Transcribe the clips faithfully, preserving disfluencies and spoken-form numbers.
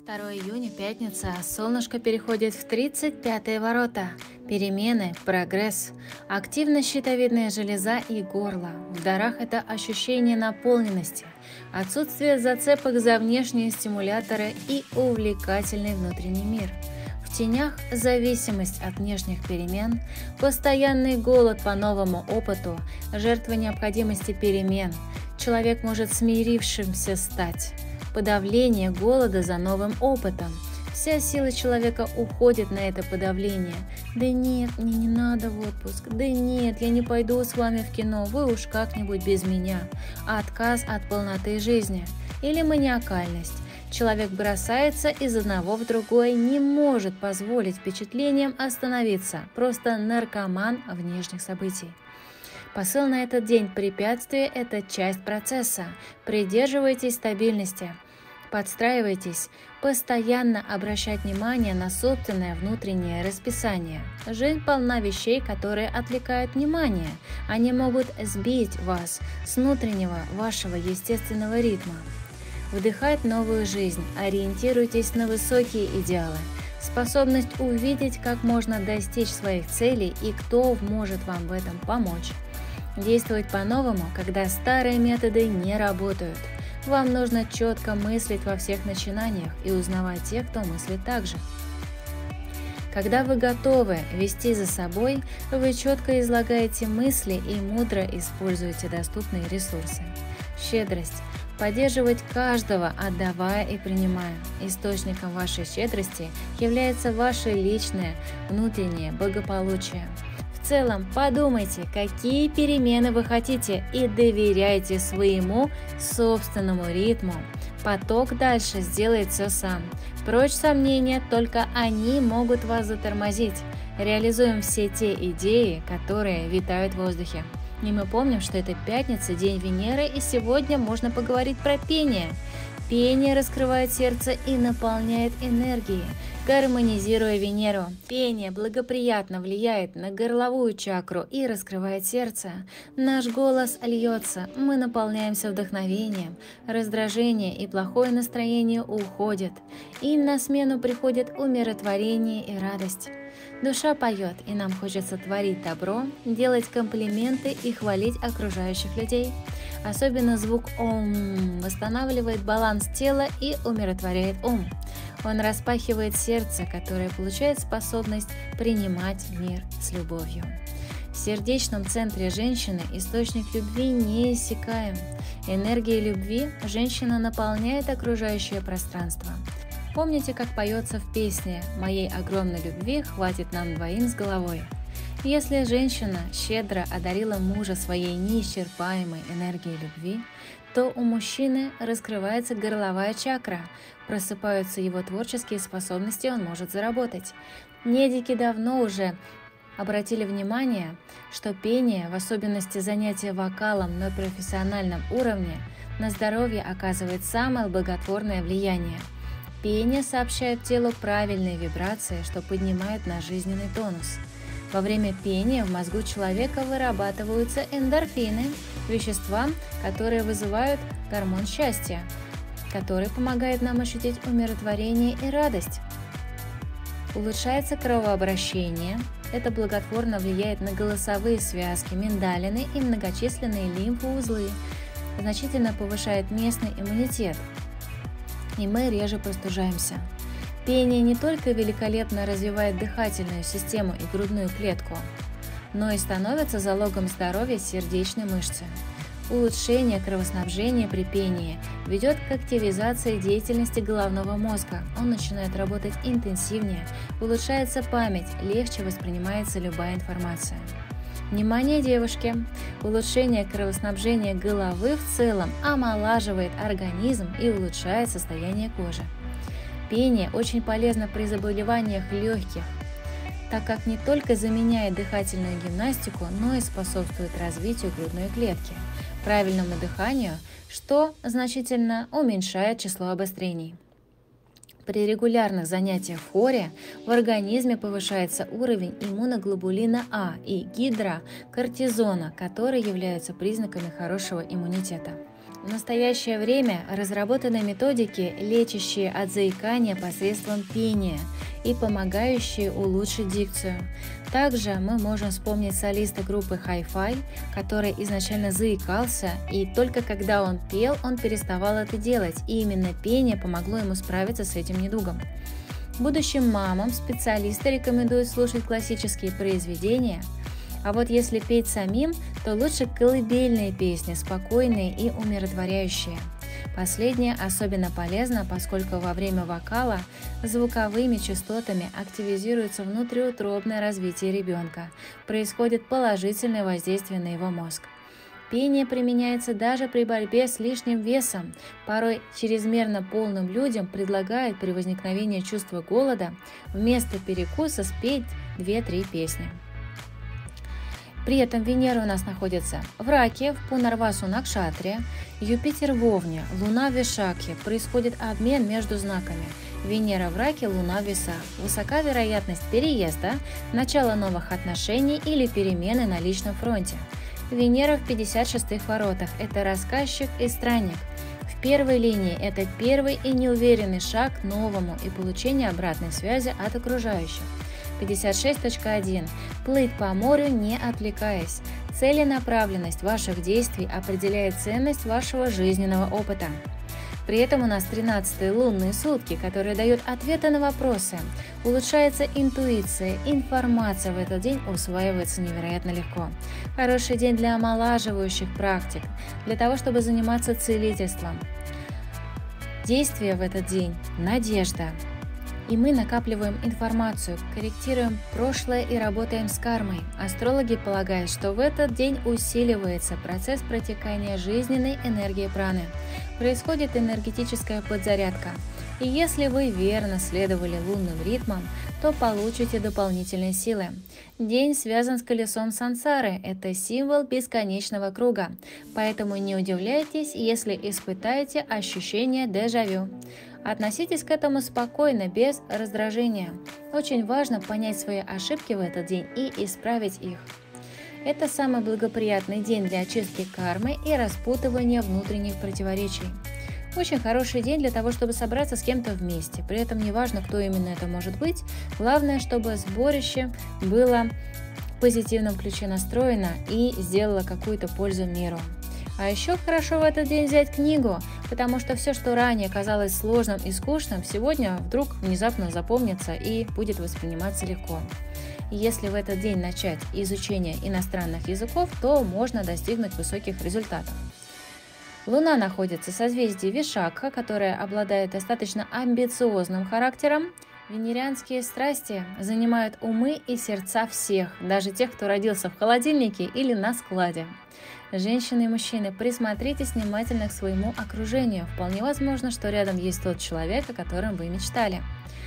второго июня, пятница, солнышко переходит в тридцать пятые ворота. Перемены, прогресс, активность щитовидная железа и горло. В дарах это ощущение наполненности, отсутствие зацепок за внешние стимуляторы и увлекательный внутренний мир. В тенях зависимость от внешних перемен, постоянный голод по новому опыту, жертва необходимости перемен. Человек может смирившимся стать. Подавление голода за новым опытом. Вся сила человека уходит на это подавление. Да нет, мне не надо в отпуск. Да нет, я не пойду с вами в кино, вы уж как-нибудь без меня. Отказ от полноты жизни. Или маниакальность. Человек бросается из одного в другое, не может позволить впечатлениям остановиться. Просто наркоман внешних событий. Посыл на этот день: препятствие – это часть процесса. Придерживайтесь стабильности. Подстраивайтесь, постоянно обращать внимание на собственное внутреннее расписание. Жизнь полна вещей, которые отвлекают внимание. Они могут сбить вас с внутреннего вашего естественного ритма. Вдыхать новую жизнь, ориентируйтесь на высокие идеалы. Способность увидеть, как можно достичь своих целей и кто может вам в этом помочь. Действовать по-новому, когда старые методы не работают. Вам нужно четко мыслить во всех начинаниях и узнавать тех, кто мыслит так же. Когда вы готовы вести за собой, вы четко излагаете мысли и мудро используете доступные ресурсы. Щедрость. Поддерживать каждого, отдавая и принимая. Источником вашей щедрости является ваше личное внутреннее благополучие. В целом, подумайте, какие перемены вы хотите, и доверяйте своему собственному ритму. Поток дальше сделает все сам. Прочь сомнения, только они могут вас затормозить. Реализуем все те идеи, которые витают в воздухе. И мы помним, что это пятница, день Венеры, и сегодня можно поговорить про пение. Пение раскрывает сердце и наполняет энергией, гармонизируя Венеру. Пение благоприятно влияет на горловую чакру и раскрывает сердце. Наш голос льется, мы наполняемся вдохновением, раздражение и плохое настроение уходят, и на смену приходит умиротворение и радость. Душа поет, и нам хочется творить добро, делать комплименты и хвалить окружающих людей. Особенно звук «Ом» восстанавливает баланс тела и умиротворяет ум. Он распахивает сердце, которое получает способность принимать мир с любовью. В сердечном центре женщины источник любви неиссякаем. Энергией любви женщина наполняет окружающее пространство. Помните, как поется в песне «Моей огромной любви хватит нам двоим с головой». Если женщина щедро одарила мужа своей неисчерпаемой энергией любви, то у мужчины раскрывается горловая чакра, просыпаются его творческие способности, он может заработать. Медики давно уже обратили внимание, что пение, в особенности занятие вокалом на профессиональном уровне, на здоровье оказывает самое благотворное влияние. Пение сообщает телу правильные вибрации, что поднимает наш жизненный тонус. Во время пения в мозгу человека вырабатываются эндорфины, вещества, которые вызывают гормон счастья, который помогает нам ощутить умиротворение и радость. Улучшается кровообращение. Это благотворно влияет на голосовые связки, миндалины и многочисленные лимфоузлы. Значительно повышает местный иммунитет, и мы реже простужаемся. Пение не только великолепно развивает дыхательную систему и грудную клетку, но и становится залогом здоровья сердечной мышцы. Улучшение кровоснабжения при пении ведет к активизации деятельности головного мозга. Он начинает работать интенсивнее, улучшается память, легче воспринимается любая информация. Внимание, девушки! Улучшение кровоснабжения головы в целом омолаживает организм и улучшает состояние кожи. Пение очень полезно при заболеваниях легких, так как не только заменяет дыхательную гимнастику, но и способствует развитию грудной клетки, правильному дыханию, что значительно уменьшает число обострений. При регулярных занятиях в хоре в организме повышается уровень иммуноглобулина А и гидрокортизона, которые являются признаками хорошего иммунитета. В настоящее время разработаны методики, лечащие от заикания посредством пения и помогающие улучшить дикцию. Также мы можем вспомнить солиста группы Hi-Fi, который изначально заикался, и только когда он пел, он переставал это делать, и именно пение помогло ему справиться с этим недугом. Будущим мамам специалисты рекомендуют слушать классические произведения, а вот если петь самим, то лучше колыбельные песни, спокойные и умиротворяющие. Последнее особенно полезно, поскольку во время вокала звуковыми частотами активизируется внутриутробное развитие ребенка, происходит положительное воздействие на его мозг. Пение применяется даже при борьбе с лишним весом. Порой чрезмерно полным людям предлагают при возникновении чувства голода вместо перекуса спеть две-три песни. При этом Венера у нас находится в Раке, в Пунарвасу Накшатре, Юпитер в Овне, Луна в Вишакхе. Происходит обмен между знаками. Венера в Раке, Луна в Весах. Высока вероятность переезда, начала новых отношений или перемены на личном фронте. Венера в пятьдесят шестых воротах – это рассказчик и странник. В первой линии – это первый и неуверенный шаг к новому и получение обратной связи от окружающих. пятьдесят шесть точка один. Плыть по морю, не отвлекаясь. Целенаправленность ваших действий определяет ценность вашего жизненного опыта. При этом у нас тринадцатые лунные сутки, которые дают ответы на вопросы. Улучшается интуиция, информация в этот день усваивается невероятно легко. Хороший день для омолаживающих практик, для того, чтобы заниматься целительством. Действие в этот день – надежда. И мы накапливаем информацию, корректируем прошлое и работаем с кармой. Астрологи полагают, что в этот день усиливается процесс протекания жизненной энергии праны. Происходит энергетическая подзарядка. И если вы верно следовали лунным ритмам, то получите дополнительные силы. День связан с колесом сансары, это символ бесконечного круга. Поэтому не удивляйтесь, если испытаете ощущение дежавю. Относитесь к этому спокойно, без раздражения. Очень важно понять свои ошибки в этот день и исправить их. Это самый благоприятный день для очистки кармы и распутывания внутренних противоречий. Очень хороший день для того, чтобы собраться с кем-то вместе. При этом не важно, кто именно это может быть. Главное, чтобы сборище было в позитивном ключе настроено и сделало какую-то пользу миру. А еще хорошо в этот день взять книгу, потому что все, что ранее казалось сложным и скучным, сегодня вдруг внезапно запомнится и будет восприниматься легко. Если в этот день начать изучение иностранных языков, то можно достигнуть высоких результатов. Луна находится в созвездии Вишакха, которое обладает достаточно амбициозным характером. Венерианские страсти занимают умы и сердца всех, даже тех, кто родился в холодильнике или на складе. Женщины и мужчины, присмотритесь внимательно к своему окружению. Вполне возможно, что рядом есть тот человек, о котором вы мечтали.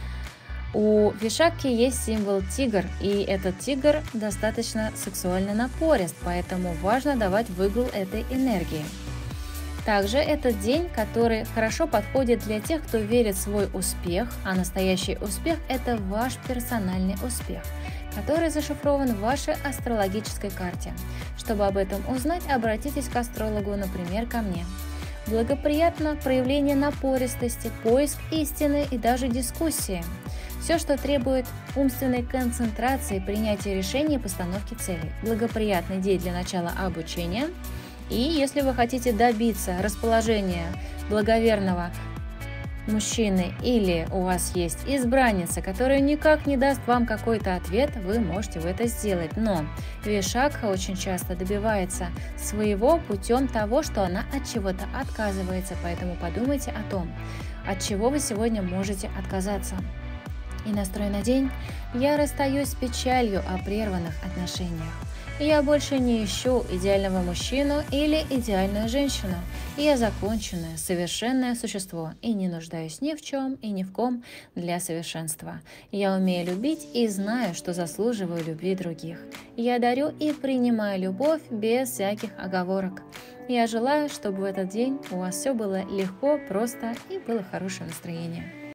У Вишакхи есть символ тигр, и этот тигр достаточно сексуально напорист, поэтому важно давать выгул этой энергии. Также этот день, который хорошо подходит для тех, кто верит в свой успех, а настоящий успех – это ваш персональный успех, который зашифрован в вашей астрологической карте. Чтобы об этом узнать, обратитесь к астрологу, например, ко мне. Благоприятно проявление напористости, поиск истины и даже дискуссии. Все, что требует умственной концентрации, принятия решений и постановки целей. Благоприятный день для начала обучения. И если вы хотите добиться расположения благоверного мужчины или у вас есть избранница, которая никак не даст вам какой-то ответ, вы можете это сделать. Но Вишакха очень часто добивается своего путем того, что она от чего-то отказывается. Поэтому подумайте о том, от чего вы сегодня можете отказаться. И настрой на день: я расстаюсь с печалью о прерванных отношениях. Я больше не ищу идеального мужчину или идеальную женщину. Я законченное, совершенное существо и не нуждаюсь ни в чем и ни в ком для совершенства. Я умею любить и знаю, что заслуживаю любви других. Я дарю и принимаю любовь без всяких оговорок. Я желаю, чтобы в этот день у вас все было легко, просто и было хорошее настроение.